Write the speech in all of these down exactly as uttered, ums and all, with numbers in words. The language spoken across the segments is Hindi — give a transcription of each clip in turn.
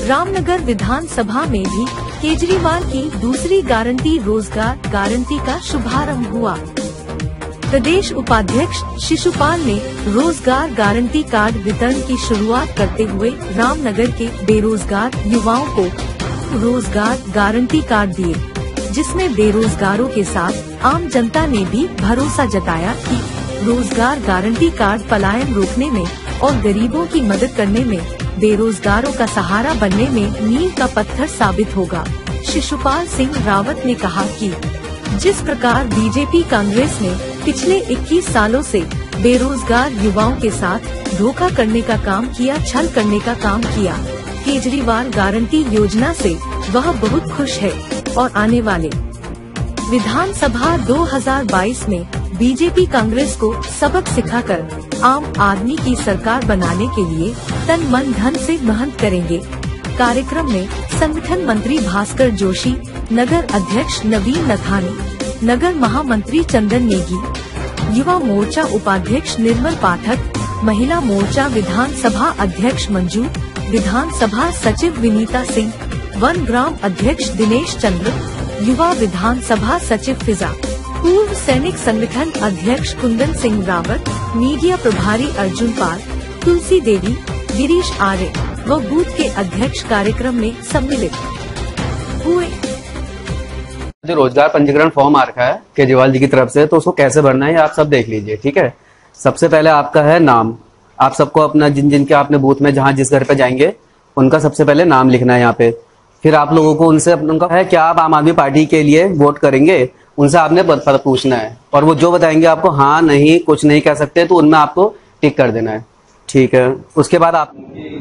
रामनगर विधानसभा में भी केजरीवाल की दूसरी गारंटी रोजगार गारंटी का शुभारंभ हुआ। प्रदेश उपाध्यक्ष शिशुपाल ने रोजगार गारंटी कार्ड वितरण की शुरुआत करते हुए रामनगर के बेरोजगार युवाओं को रोजगार गारंटी कार्ड दिए, जिसमें बेरोजगारों के साथ आम जनता ने भी भरोसा जताया कि रोजगार गारंटी कार्ड पलायन रोकने में और गरीबों की मदद करने में, बेरोजगारों का सहारा बनने में मील का पत्थर साबित होगा। शिशुपाल सिंह रावत ने कहा कि जिस प्रकार बीजेपी कांग्रेस ने पिछले इक्कीस सालों से बेरोजगार युवाओं के साथ धोखा करने का काम किया, छल करने का काम किया, केजरीवाल गारंटी योजना से वह बहुत खुश है और आने वाले विधानसभा दो हज़ार बाईस में बीजेपी कांग्रेस को सबक सिखाकर आम आदमी की सरकार बनाने के लिए तन मन धन से मेहनत करेंगे। कार्यक्रम में संगठन मंत्री भास्कर जोशी, नगर अध्यक्ष नवीन नथानी, नगर महामंत्री चंदन नेगी, युवा मोर्चा उपाध्यक्ष निर्मल पाठक, महिला मोर्चा विधानसभा अध्यक्ष मंजू, विधानसभा सचिव विनीता सिंह, वन ग्राम अध्यक्ष दिनेश चंद्र, युवा विधानसभा सचिव फिजा, पूर्व सैनिक संगठन अध्यक्ष कुंदन सिंह रावत, मीडिया प्रभारी अर्जुन पाल, तुलसी देवी, गिरीश आर्य व बूथ के अध्यक्ष कार्यक्रम में सम्मिलित हुए। जो रोजगार पंजीकरण फॉर्म आ रखा है केजरीवाल जी की तरफ से, तो उसको कैसे भरना है आप सब देख लीजिए, ठीक है। सबसे पहले आपका है नाम, आप सबको अपना जिन जिन के आपने बूथ में जहां जिस घर पे जाएंगे उनका सबसे पहले नाम लिखना है यहाँ पे। फिर आप लोगों को उनसे उनका है क्या आप आम आदमी पार्टी के लिए वोट करेंगे, उनसे आपने पद पूछना है और वो जो बताएंगे आपको हाँ नहीं कुछ नहीं कह सकते, तो उनमें आपको टिक कर देना है, ठीक है। उसके बाद आप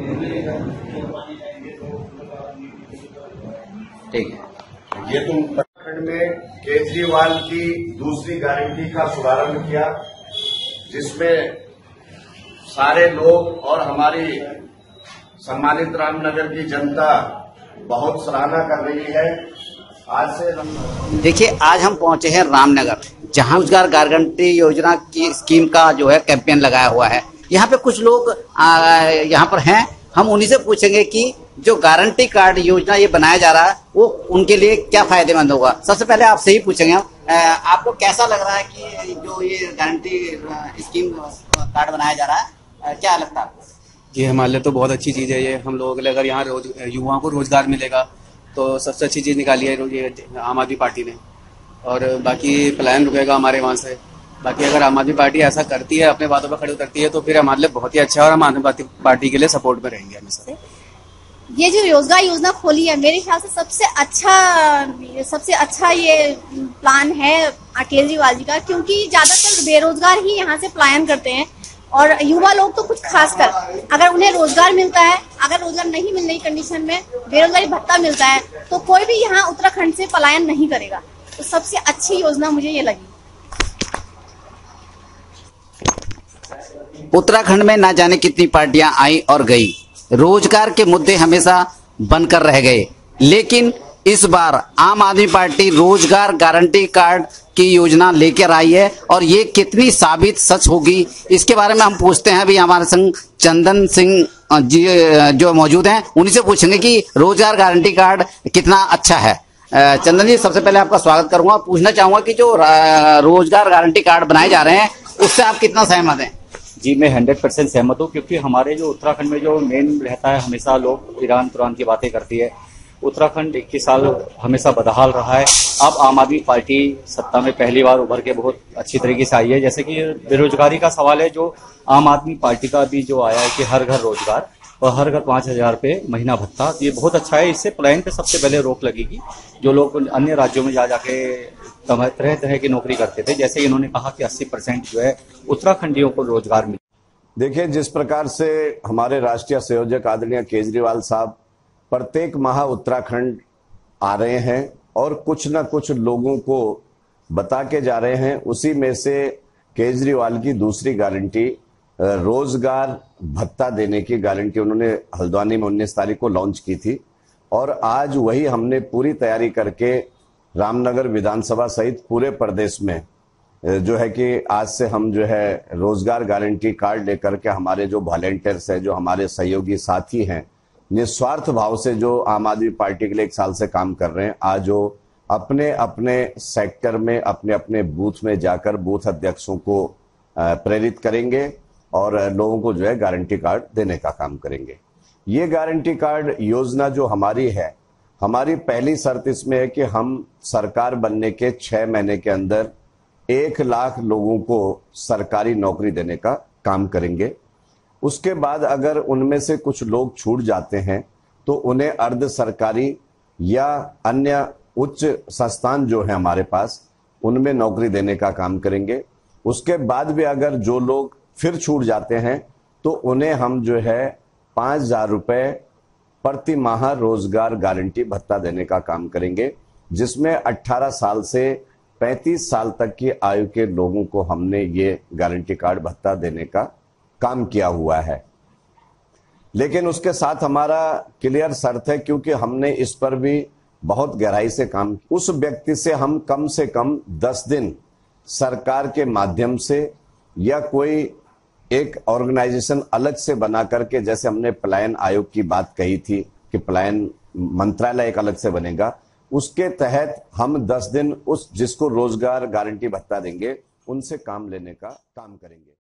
ठीक है, ये तो उत्तराखंड में केजरीवाल की दूसरी गारंटी का शुभारंभ किया, जिसमें सारे लोग और हमारी सम्मानित रामनगर की जनता बहुत सराहना कर रही है। आज से देखिए, आज हम पहुंचे हैं रामनगर, जहां रोजगार गारंटी योजना की स्कीम का जो है कैंपेन लगाया हुआ है। यहाँ पे कुछ लोग यहाँ पर हैं, हम उन्हीं से पूछेंगे कि जो गारंटी कार्ड योजना ये बनाया जा रहा है वो उनके लिए क्या फायदेमंद होगा। सबसे पहले आपसे ही पूछेंगे, आपको कैसा लग रहा है कि जो ये गारंटी स्कीम कार्ड बनाया जा रहा है, क्या लगता है आपको? ये हमारे लिए तो बहुत अच्छी चीज है। ये हम लोगों के लिए अगर यहाँ रोज युवाओं को रोजगार मिलेगा तो सबसे अच्छी चीज निकाली है ये आम आदमी पार्टी ने, और बाकी प्लान रुकेगा हमारे वहाँ से। बाकी अगर आम आदमी पार्टी ऐसा करती है, अपने बातों पर खड़ी उतरती है, तो फिर हमारे लिए बहुत ही अच्छा है और हम आम आदमी पार्टी के लिए सपोर्ट में रहेंगे हमेशा। ये जो रोजगार योजना खोली है, मेरे ख्याल से सबसे अच्छा सबसे अच्छा ये प्लान है केजरीवाल जी का, क्योंकि ज्यादातर बेरोजगार ही यहाँ से पलायन करते हैं और युवा लोग तो कुछ खास कर, अगर उन्हें रोजगार मिलता है, अगर रोजगार नहीं मिलने की कंडीशन में बेरोजगारी भत्ता मिलता है, तो कोई भी यहाँ उत्तराखंड से पलायन नहीं करेगा। तो सबसे अच्छी योजना मुझे ये लगी। उत्तराखंड में ना जाने कितनी पार्टियां आई और गई, रोजगार के मुद्दे हमेशा बनकर रह गए, लेकिन इस बार आम आदमी पार्टी रोजगार गारंटी कार्ड की योजना लेकर आई है और ये कितनी साबित सच होगी, इसके बारे में हम पूछते हैं। अभी हमारे संग चंदन सिंह जी जो मौजूद हैं, उन्हीं से पूछेंगे कि रोजगार गारंटी कार्ड कितना अच्छा है। चंदन जी, सबसे पहले आपका स्वागत करूंगा। पूछना चाहूंगा कि जो रोजगार गारंटी कार्ड बनाए जा रहे हैं उससे आप कितना सहमत हैं? जी, मैं हंड्रेड परसेंट सहमत हूँ, क्योंकि हमारे जो उत्तराखंड में जो मेन रहता है, हमेशा लोग ईरान तुरान की बातें करती है। उत्तराखंड इक्कीस साल हमेशा बदहाल रहा है। अब आम आदमी पार्टी सत्ता में पहली बार उभर के बहुत अच्छी तरीके से आई है। जैसे कि बेरोजगारी का सवाल है, जो आम आदमी पार्टी का भी जो आया है कि हर घर रोजगार और हर घर पांच हजार रुपये महीना भत्ता, ये बहुत अच्छा है। इससे पलायन पे सबसे पहले रोक लगेगी। जो लोग अन्य राज्यों में जा जाके तरह तरह की नौकरी करते थे, जैसे इन्होंने कहा कि अस्सी परसेंट जो है उत्तराखंडियों को रोजगार मिले। देखिए, जिस प्रकार से हमारे राष्ट्रीय संयोजक आदरणीय केजरीवाल साहब प्रत्येक माह उत्तराखंड आ रहे हैं और कुछ न कुछ लोगों को बता के जा रहे हैं, उसी में से केजरीवाल की दूसरी गारंटी रोजगार भत्ता देने की गारंटी उन्होंने हल्द्वानी में उन्नीस तारीख को लॉन्च की थी और आज वही हमने पूरी तैयारी करके रामनगर विधानसभा सहित पूरे प्रदेश में जो है कि आज से हम जो है रोजगार गारंटी कार्ड लेकर के हमारे जो वॉलेंटियर्स हैं, जो हमारे सहयोगी साथी हैं, निस्वार्थ भाव से जो आम आदमी पार्टी के लिए एक साल से काम कर रहे हैं, आज वो अपने अपने सेक्टर में अपने अपने बूथ में जाकर बूथ अध्यक्षों को प्रेरित करेंगे और लोगों को जो है गारंटी कार्ड देने का काम करेंगे। ये गारंटी कार्ड योजना जो हमारी है, हमारी पहली शर्त इसमें है कि हम सरकार बनने के छह महीने के अंदर एक लाख लोगों को सरकारी नौकरी देने का काम करेंगे। उसके बाद अगर उनमें से कुछ लोग छूट जाते हैं तो उन्हें अर्ध सरकारी या अन्य उच्च संस्थान जो है हमारे पास, उनमें नौकरी देने का काम करेंगे। उसके बाद भी अगर जो लोग फिर छूट जाते हैं तो उन्हें हम जो है पांच हजार रुपए प्रति माह रोजगार गारंटी भत्ता देने का काम करेंगे, जिसमें अठारह साल से पैंतीस साल तक की आयु के लोगों को हमने ये गारंटी कार्ड भत्ता देने का काम किया हुआ है। लेकिन उसके साथ हमारा क्लियर शर्त है, क्योंकि हमने इस पर भी बहुत गहराई से काम, उस व्यक्ति से हम कम से कम दस दिन सरकार के माध्यम से या कोई एक ऑर्गेनाइजेशन अलग से बना करके, जैसे हमने पलायन आयोग की बात कही थी कि पलायन मंत्रालय एक अलग से बनेगा, उसके तहत हम दस दिन उस जिसको रोजगार गारंटी भत्ता देंगे उनसे काम लेने का काम करेंगे।